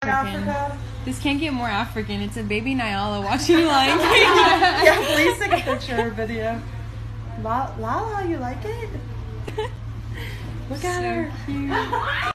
Africa. This can't get more African. It's a baby Nyala watching Lion King. Yeah, please take a picture or video. Lala, you like it? Look at her. So cute.